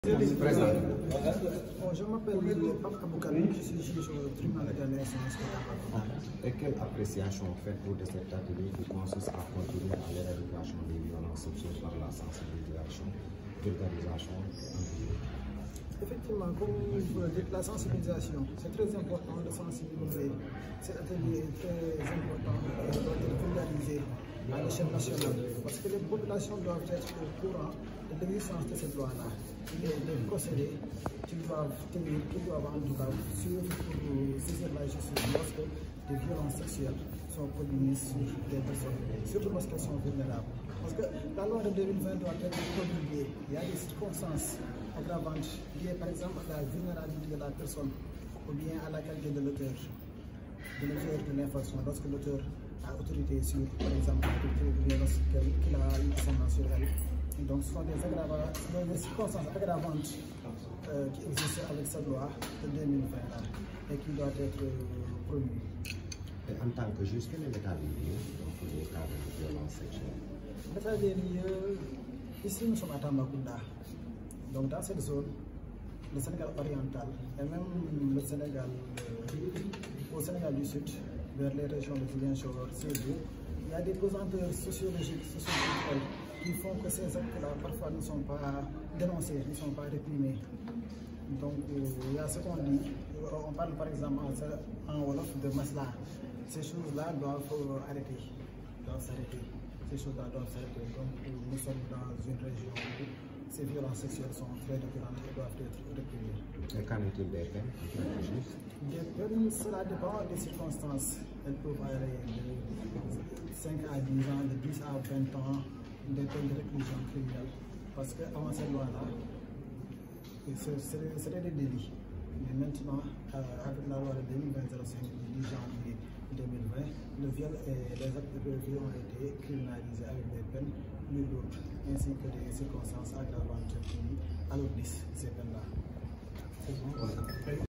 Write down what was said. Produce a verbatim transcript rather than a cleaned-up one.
Bon, je m'appelle Pape Aboukane, je suis juge au tribunal de grande instance. Et quelle appréciation faites-vous de cet atelier qui consiste à contribuer à l'éradication des violences sexuelles par la sensibilisation, vulgarisation et Effectivement, comme vous le dites, la sensibilisation, c'est très important de sensibiliser. Cet atelier est très important et doit être vulgarisé à l'échelle nationale. Parce que les populations doivent être au courant de l'existence de cette loi-là. Et les procédés qu'ils doivent tenir, qu'ils doivent en tout cas suivre pour saisir la justice lorsque des violences sexuelles sont commises sur des personnes, surtout lorsqu'elles sont vulnérables. Parce que la loi de deux mille vingt doit être promulguée. Il y a des circonstances aggravantes liées par exemple à la vulnérabilité de la personne ou bien à la qualité de l'auteur, de l'auteur de l'infraction, lorsque l'auteur a autorité sur, par exemple, la qu'il a eu ascendant sur elle. Donc ce sont des, des circonstances aggravantes euh, qui existent avec cette loi de deux mille vingt et qui doit être euh, promulguée. Et en tant que juge, quel est l'état des lieux donc les cas de violence sexuelle? L'état des lieux, ici nous sommes à Tambacounda. Donc dans cette zone, le Sénégal oriental et même le Sénégal, euh, au Sénégal du Sud, vers les régions de Ziguinchor, Sédhiou, il y a des pesanteurs sociologiques, socioculturelles qui font que ces actes-là parfois ne sont pas dénoncés, ne sont pas réprimés. Donc euh, il y a ce qu'on dit, on parle par exemple en, en Wolof de masla. Ces choses-là doivent arrêter, doivent s'arrêter. Ces choses-là doivent s'arrêter. Donc nous sommes dans une région où ces violences sexuelles sont très récurrentes et doivent être réprimées. Et qu'en est-il des peines? Des peines, cela dépend des circonstances. Elles peuvent aller de cinq à dix ans, de dix à vingt ans, des peines de réclusion criminelle. Parce qu'avant cette loi-là, c'était des délits. Mais maintenant, euh, avec la loi de deux mille vingt, du dix janvier deux mille vingt, le viol et les actes de viol ont été criminalisés avec des peines plus lourdes, ainsi que des circonstances aggravantes qui alourdissent ces peines-là.